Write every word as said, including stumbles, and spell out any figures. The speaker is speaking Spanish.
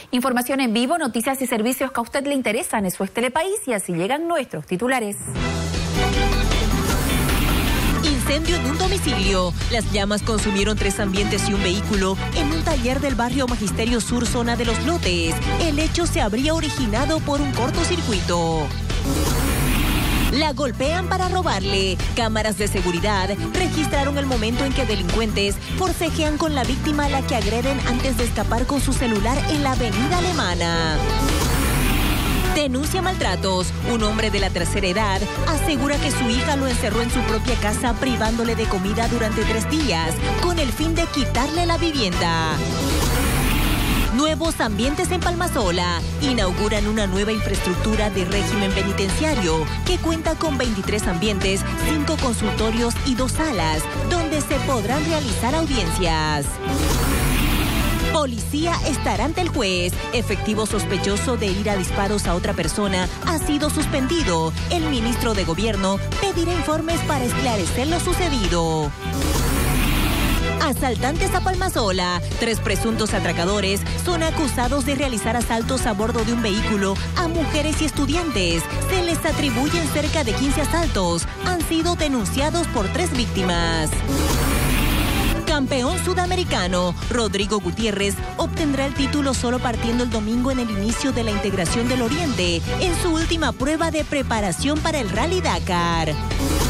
Información en vivo, noticias y servicios que a usted le interesan. Eso es Telepaís y así llegan nuestros titulares. Incendio en un domicilio. Las llamas consumieron tres ambientes y un vehículo en un taller del barrio Magisterio Sur, zona de Los Lotes. El hecho se habría originado por un cortocircuito. La golpean para robarle. Cámaras de seguridad registraron el momento en que delincuentes forcejean con la víctima a la que agreden antes de escapar con su celular en la avenida Alemana. Denuncia maltratos. Un hombre de la tercera edad asegura que su hija lo encerró en su propia casa privándole de comida durante tres días con el fin de quitarle la vivienda. Nuevos ambientes en Palmasola. Inauguran una nueva infraestructura de régimen penitenciario que cuenta con veintitrés ambientes, cinco consultorios y dos salas, donde se podrán realizar audiencias. Policía estará ante el juez. Efectivo sospechoso de ir a disparos a otra persona ha sido suspendido. El ministro de Gobierno pedirá informes para esclarecer lo sucedido. Asaltantes a Palmasola. Tres presuntos atracadores son acusados de realizar asaltos a bordo de un vehículo a mujeres y estudiantes. Se les atribuyen cerca de quince asaltos. Han sido denunciados por tres víctimas. Campeón sudamericano, Rodrigo Gutiérrez obtendrá el título solo partiendo el domingo en el inicio de la integración del Oriente, en su última prueba de preparación para el Rally Dakar.